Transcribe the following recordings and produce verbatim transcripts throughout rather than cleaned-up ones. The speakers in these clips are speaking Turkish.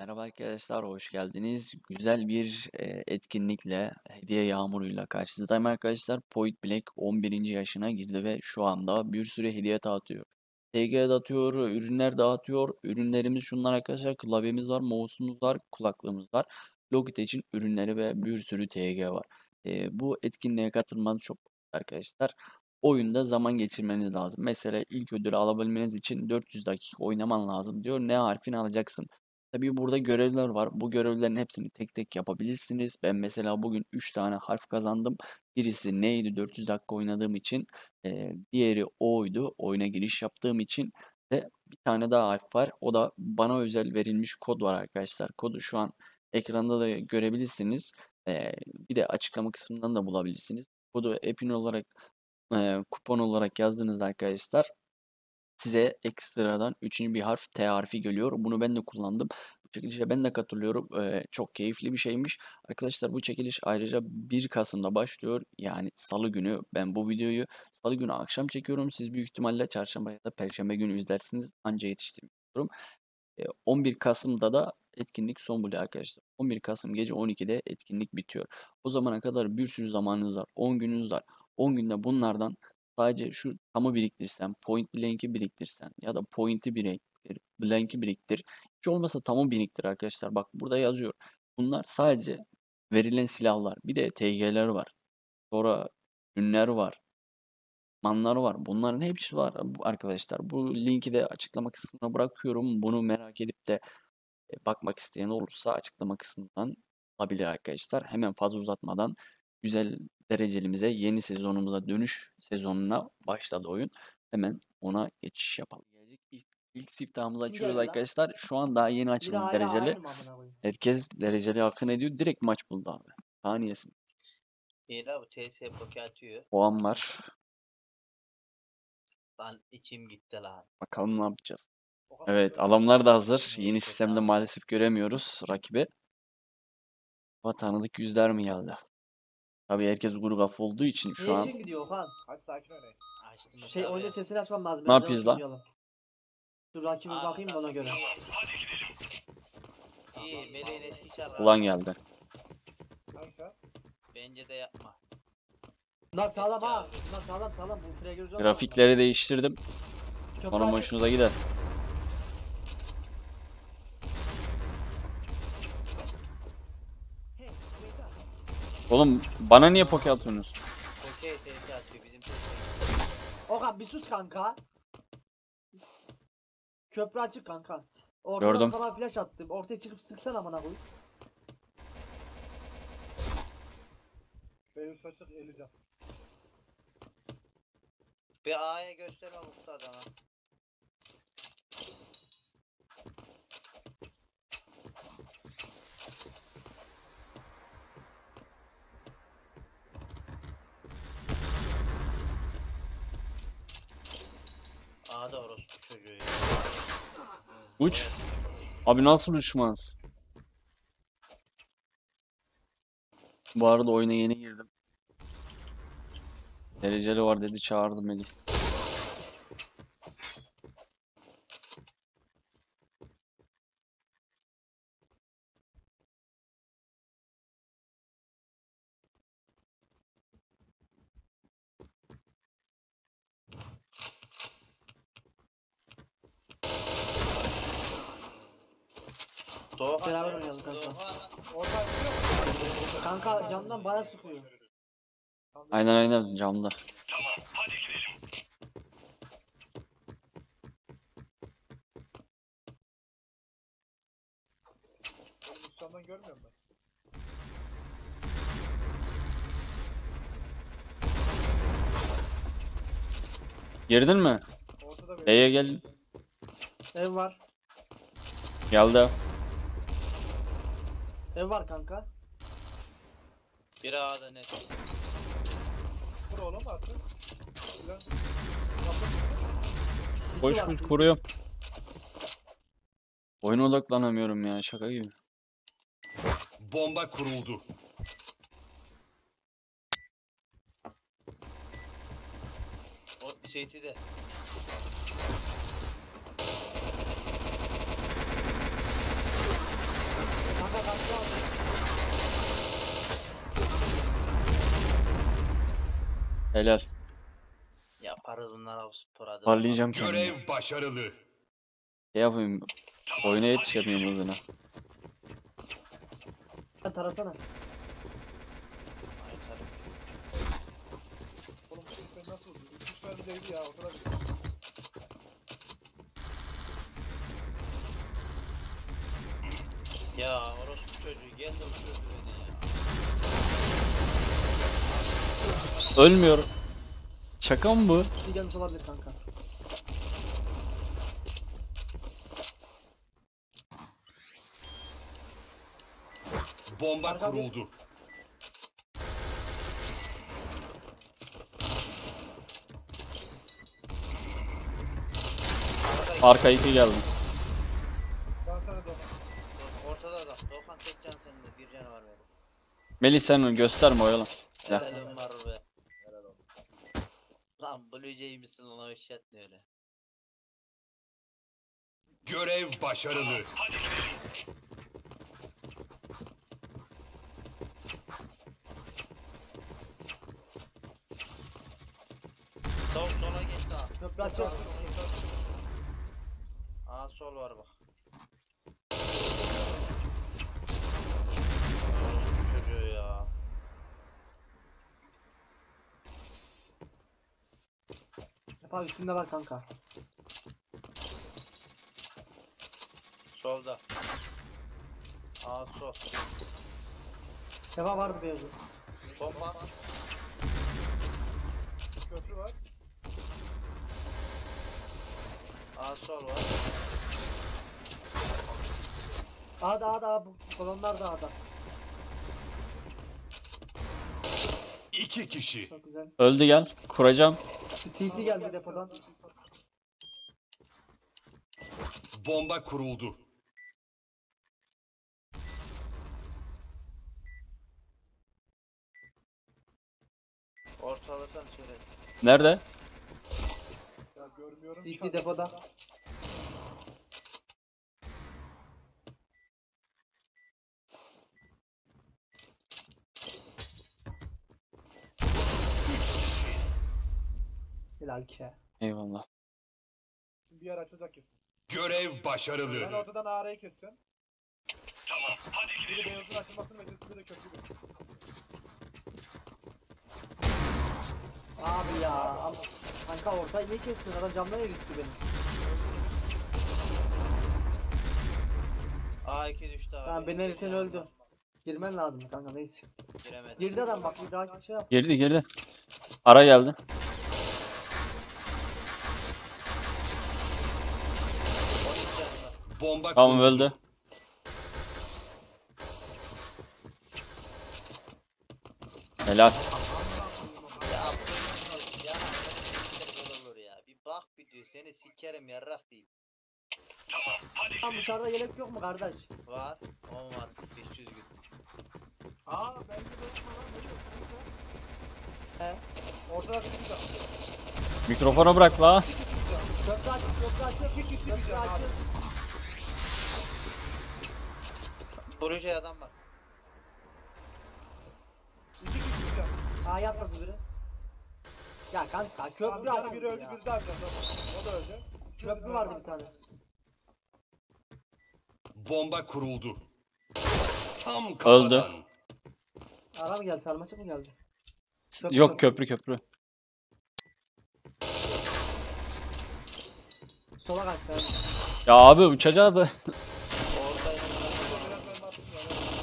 Merhaba arkadaşlar, hoş geldiniz. Güzel bir e, etkinlikle, hediye yağmuruyla karşınızdayım arkadaşlar. Point Blank on birinci yaşına girdi ve şu anda bir sürü hediye dağıtıyor. T G dağıtıyor, ürünler dağıtıyor. Ürünlerimiz şunlar arkadaşlar. Klavyemiz var, mouse'umuz var, kulaklığımız var. Logitech'in ürünleri ve bir sürü T G var. E, bu etkinliğe katılmanız çok arkadaşlar. Oyunda zaman geçirmeniz lazım. Mesela ilk ödülü alabilmeniz için dört yüz dakika oynaman lazım diyor. Ne harfini alacaksın? Tabii burada görevler var. Bu görevlerin hepsini tek tek yapabilirsiniz. Ben mesela bugün üç tane harf kazandım. Birisi neydi? dört yüz dakika oynadığım için. Ee, diğeri O'ydu. Oyuna giriş yaptığım için. Ve bir tane daha harf var. O da bana özel verilmiş kod var arkadaşlar. Kodu şu an ekranda da görebilirsiniz. Ee, bir de açıklama kısmından da bulabilirsiniz. Kodu epin olarak e, kupon olarak yazdığınızda arkadaşlar size ekstradan üçüncü bir harf T harfi geliyor. Bunu ben de kullandım. Bu çekilişe ben de katılıyorum. Ee, çok keyifli bir şeymiş. Arkadaşlar bu çekiliş ayrıca bir Kasım'da başlıyor. Yani Salı günü ben bu videoyu Salı günü akşam çekiyorum. Siz büyük ihtimalle Çarşamba ya da Perşembe günü izlersiniz. Anca yetiştirmiyorum. Ee, on bir Kasım'da da etkinlik son buluyor arkadaşlar. on bir Kasım gece on ikide etkinlik bitiyor. O zamana kadar bir sürü zamanınız var. on gününüz var. on günde bunlardan sadece şu tamı biriktirsen, point blank'i biriktirsen ya da point'i biriktir, blank'i biriktir. Hiç olmasa tamı biriktir arkadaşlar. Bak burada yazıyor. Bunlar sadece verilen silahlar. Bir de T G'ler var. Sonra ürünler var. Manlar var. Bunların hepsi var bu- arkadaşlar. Bu linki de açıklama kısmına bırakıyorum. Bunu merak edip de e, bakmak isteyen olursa açıklama kısmından olabilir arkadaşlar. Hemen fazla uzatmadan güzel derecelimize, yeni sezonumuza dönüş sezonuna başladı oyun. Hemen ona geçiş yapalım. Gelecek ilk, ilk siftahımızı Kim açıyoruz geldi lan? arkadaşlar. Şu an daha yeni Biri açıldı hala dereceli. aynı mı amına koyayım? Herkes dereceli akın ediyor. Direkt maç buldu abi. Saniyesin. İyi la bu T S poke atıyor. Puan var. Lan içim gitti lan. Bakalım ne yapacağız. O kadar Evet, çok- alanlar da hazır. Evet, Yeni çok sistemde sağ ol. maalesef göremiyoruz rakibi. Ama tanıdık yüzler mi geldi? Tabii herkes kuru kafa olduğu için şu Niye an için gidiyor Okan? Hadi sakin oynayın. Açtım Şey tabii. oyunda sesini açmam lazım. Ne ben yapıyoruz biraz lan? duymayalım. Dur rakibe Aa, bakayım da ona göre. İyi Meleğin eski şarkı. ulan geldi. Hangi şart? Bence de yapma. Bunlar sağlam ha. Bunlar sağlam sağlam. Bu free gözü Grafikleri değiştirdim. Onun hoşunuza gider. Oğlum bana niye poke atıyorsunuz? Poke T S atıyor bizim T S. Okan bir sus kanka. Köprü açık kanka. Ortadan Gördüm. falan flash attım. Ortaya çıkıp sıksana amına koy. Beyuz saçık elli can. Bir A'ya gösterme Mustafa adama. A'da orospu çocuğu ya. Uç. Abi nasıl uçmaz? Bu arada oyuna yeni girdim. Dereceli var dedi çağırdım Melih. Doğukan Beraber sen oynayalım nasıl? kanka. Doğukan. Orta çıkıyor mu? Kanka camdan bana sıkıyor. Aynen aynen camda. Benim üstten görmüyorum ben. Girdin mi? Ortada benim. B'ye gel. Ev var. Geldi. Ev var kanka. Bir A'da net. Kur oğlum artık. Ulan. City Koş var. koş kuruyorum. Oyuna odaklanamıyorum ya şaka gibi. Bomba kuruldu. O City'de. Helal. Yaparız bunlar o spor hadi. Parlayacağım kendimi. Görev başarılı. Ne yapayım? Oyuna yetiş yapayım hızına. Sen tarasana. Ay, tabii. Oğlum bu herif nasıl oluyor? üç üç mermi değdi ya. Ortada bir. Ya orospu çocuğu gel de uçurdu beni ya. Ölmüyorum. Şaka mı bu? Bir gelmiş olabilir kanka. Bomba Arka bir- kuruldu. Arka iki geldi. Ben sana da Ortada adam. Doğukan tek can senin de bir canı var benim. Melih sen onu gösterme oyalan. Ya. Helalim var be. Lan Blue Jay misin lan o işlet ne öyle? Görev başarılı. Sol sola geç daha. Köprü açık. Aa sol var bak. Çocuğu ya. Yapar üstünde var kanka. Solda. Aa sol. Defa vardı beyazı. Bomba. köprü var. Aa sol var. A'da A'da A, bu kolonlar da A'da. İki kişi. Çok güzel. Öldü gel. Kuracağım. Bir C T geldi depodan. Bomba kuruldu. Ortalıktan söyle. Nerede? Ya görmüyorum. C T depoda. Helal ki. Eyvallah. Şimdi bir yer açılacak kesin. Görev Ben başarılı. ortadan ağrayı keseceğim. Tamam hadi gidelim. Biri beyazın açılmasını beklesin, biri de köprü beklesin. Abi ya. al- Kanka ortayı niye kestin? Adam camdan yürüttü beni. Aa iki düştü abi. Tamam beni eriten öldü. Girmen lazım kanka neyse. Giremedim. Girdi adam bak bir daha şey yap. Girdi girdi. Ara geldi. on üç canı var. Bomba Tamam kuruldu. öldü. Helal. Ya bu ya ne olur ya. Bir bak bir diyor seni sikerim yarrak değil. Tamam dışarıda yelek yok mu kardeş? Var. on var. beş yüz gün. Aa bence de unutma lan. Ne diyorsun? He. Ortada bir şey var. Mikrofonu bırak la. Köprü açık, köprü açık, köprü açık. Proje adam var. İki kişi bir can. Aa yapmadı biri. Ya kanka Tamam, köprü bir tane açık biri öldü, ya. biri daha öldü. O da öldü. Köprü vardı bir tane. Bomba kuruldu. Tam Öldü. kafadan. Ara mı geldi, sarmaşık mı geldi? Yok köprü köprü. Sola kaçtı abi. Ya abi uçacağı da. Orada Biraz ben attım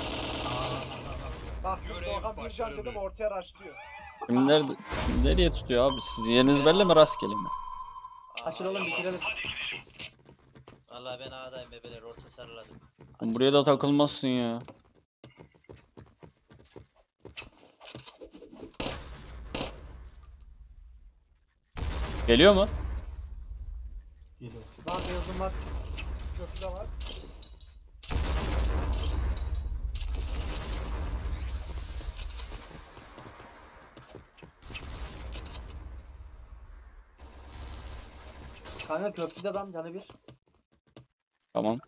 ya. Bak Görev Doğukan bir can başarılı. dedim ortaya raşlıyor. Şimdi nerede, nereye tutuyor abi? Siz yeriniz belli mi rastgele mi? Açılalım bitirelim. Valla ben A'dayım bebeler orta sarıladım. Buraya da takılmazsın ya. Geliyor mu? Var beyazım var. Köprü de var. Kanka köprüde adam canı bir. Tamam.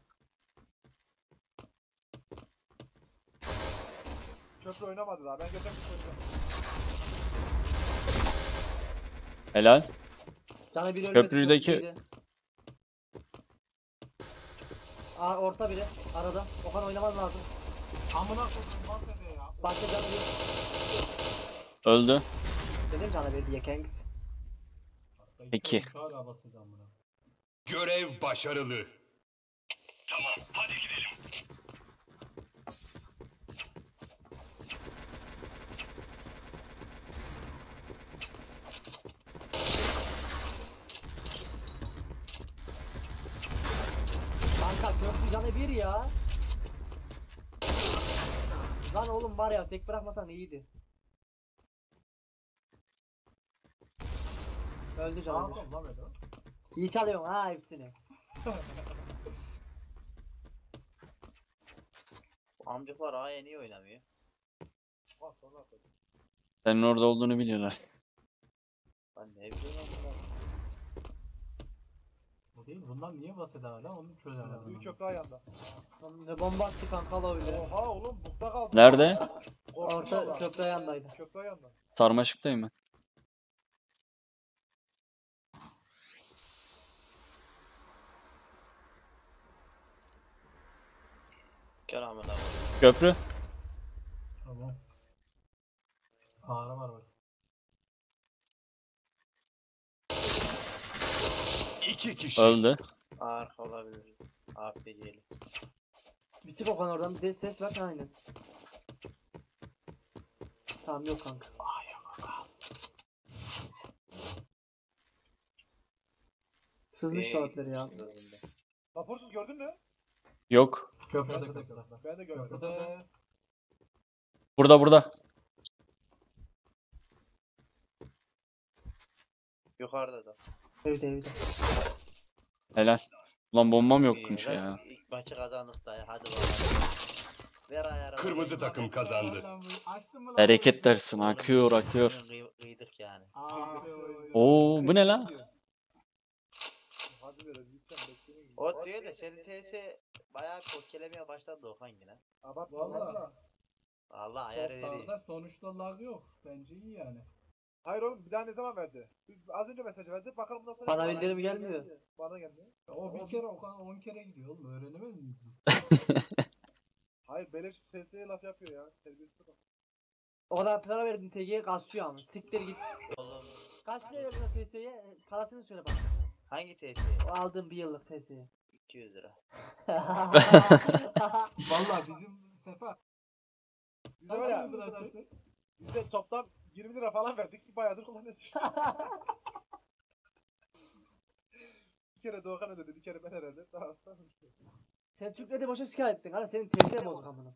Köprü oynamadı daha. Ben geçen bir söyleyeceğim. Helal. Canı bir ölmedi. Köprüdeki- çok iyiydi. Aa orta biri. Arada. Okan oynaman lazım. Amına koydum bahsede ya. Başka canı bir. Öldü. Dedim canı bir diye Kanks. Peki. Hala basacağım buna. Görev başarılı. Kanka köprü canı bir ya. Lan oğlum var ya tek bırakmasan iyiydi. Öldü canı bir. Tamam lan öyle. İyi çalıyorsun ha hepsini. Bu amcıklar A'ya niye oynamıyor? Bak sonra koydum. Senin orada olduğunu biliyorlar. Ben ne bileyim amına. Bu değil. Bunlar niye basede hala onu çözemedim. Büyük köprü ayağında. Lan ne bomba attı kanka la öyle. Oha oğlum bukta kaldı. Nerede? Orta köprü ayağındaydı. Köprü ayağında. Sarmaşıktayım ben. Gel amına koyayım. Köprü. Tamam. Ağrı var bak. İki kişi. Öldü. Arka olabilir. A P C'li. Bir çık Okan oradan bir de ses ver aynen. Tamam yok kanka. Sızmış Ee, kağıtları ya. Raporsuz gördün mü? Yok. Köprüde köprüde. Ben de gördüm. Köprüde. Burada burada. Yukarıda da. Evde evde. Helal. Ulan bombam İyi, yokmuş ver- ya. İlk maçı kazandık dayı. Hadi bakalım. Ver ayarı. Kırmızı takım kazandı. Açtın mı lan? Bereket dersin. Akıyor akıyor. Kıy- Kıydık yani. Aa, Oo, bu ne lan? Hadi ver, lütfen bekleyin. O diyor da senin T S bayağı kokkelemeye başladı Okan yine. Abartma valla. Allah ayarı veriyor. Toplarda sonuçta lag yok. Bence iyi yani. Hayır oğlum bir daha ne zaman verdi? Biz az önce mesaj verdi. Bakalım nasıl. Bana bildirim gelmiyor. Bana gelmiyor. O bir kere o kadar on kere gidiyor oğlum. Öğrenemediniz mi? Hayır beleş T S'ye laf yapıyor ya. Terbiyesiz adam. O kadar para verdin T G'ye kasıyor ama. Siktir git. Oğlum Kaç liraya verdin o T S'ye? Parasını söyle bak. hangi T S? O aldığım bir yıllık T S'ye. iki yüz lira. Valla bizim sefer. Bize var ya. Biz de toplam yirmi lira falan verdik. Bayağıdır kullanıyoruz. Bir kere Doğukan ödedi. Bir kere ben herhalde. Daha sonra. Sen Türkleri boşa şikayet ettin. Hani senin T S bozuk amına.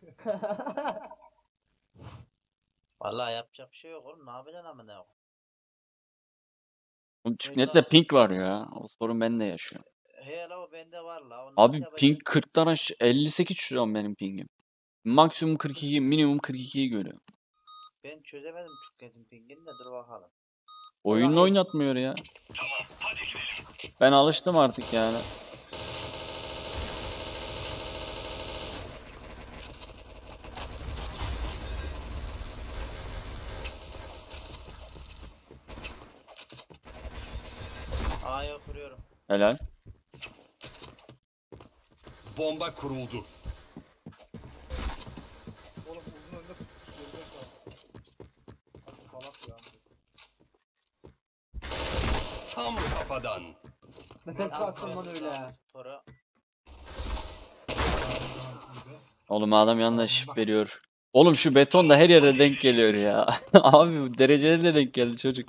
Vallahi yapacak bir şey yok oğlum. Ne yapacaksın amına koyayım? Oğlum Türknet'te ping var ya. O sorun bende yaşıyor. He la o bende var la. Onu Abi nasıl yapacağız? ping kırktan aşağı elli sekiz şu an benim pingim. Maksimum kırk iki, minimum kırk ikiyi görüyor. Ben çözemedim Türknet'in pingini de dur bakalım. Oyununu oynatmıyor ya. Ben alıştım artık yani. A'ya kuruyorum. Helal. Bomba kuruldu. Oğlum uzun önünde geride kaldı. Hadi salak ya. Tam kafadan. Ne ses varsın lan öyle. Sporu. Oğlum adam yanında shift veriyor. Oğlum şu beton da her yere denk geliyor ya. Abi bu dereceli de denk geldi çocuk.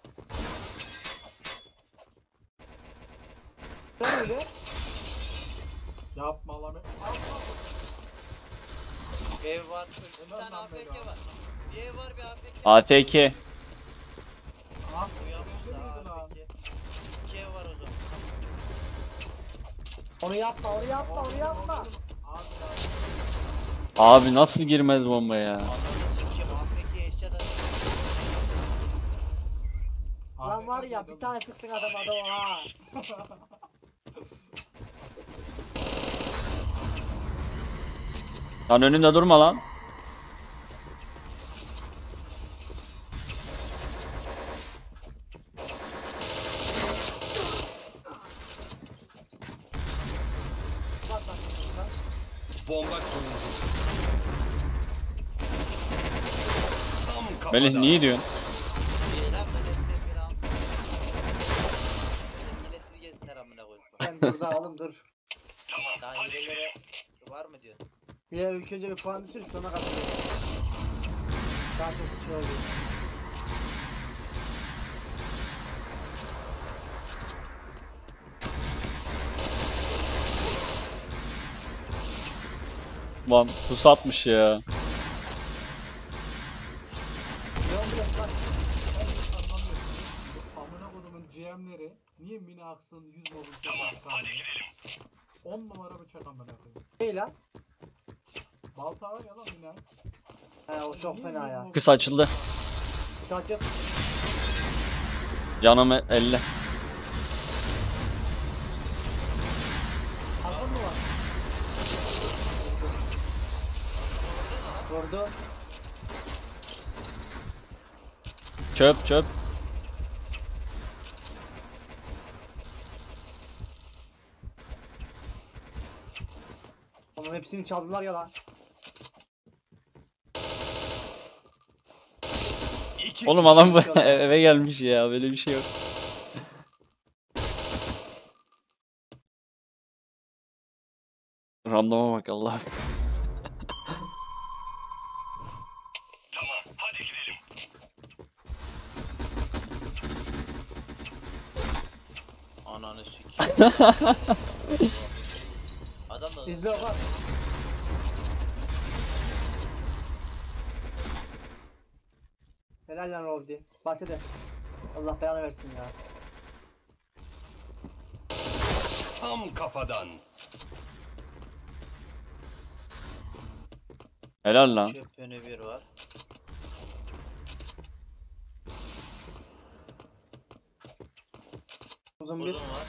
Sen öyle. Yapma lan. Ev var. Bir tane A F K var. Bir ev var bir A F K. A T K. Ah, Uyanmış da lan. A F K. İki ev var o zaman. Onu yapma, onu yapma, onu yapma. Abi nasıl girmez bomba ya? Ananı sikeyim A F K eşya da. Lan var ya bir tane sıktın adam adam ha. Lan önünde durma lan. Bomba kuruldu. Tam kafadan. Melih niye diyorsun? İyi lan ben de bir an. Benim yine siz gezsinler amına koyayım. Sen burada oğlum dur. Daha hilelere var mı diyorsun? Bir de ilk önce bir puan düşür sonra kazanırız. Daha çok şey oluyor. Lan pusatmış ya. Ne oluyor lan? Ben hiç anlamıyorum. Bu amına kodumun G M'leri niye mini aksın yüz mobil tamam, on numara bıçak amına koyayım. Şey lan. Balta var ya lan mini aks. He o çok Niye fena yüz ya. mobil- Kısa açıldı. Sadece Canım elle. hazır mı var? Vurdu. Çöp çöp. Onun hepsini çaldılar ya lan. İki Oğlum kişi. adam bu eve gelmiş ya, böyle bir şey yok. Randoma bak Allah. Ananı sikeyim. Adam da İzle bak. Helal lan Roldi. Bahçede. Allah belanı versin ya. Tam kafadan. Helal lan. çöp yönü bir var. Uzun bir. Uzun var.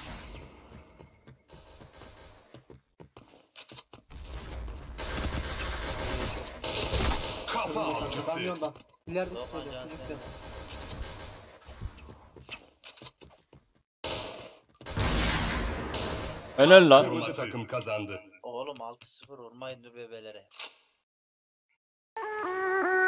Kafa avcısı. Kamyonda. İleride Yok, tutuyordu. ajan çocuk sen. da. Helal lan. Kırmızı takım kazandı. Oğlum altı sıfır vurmayın dur bebelere.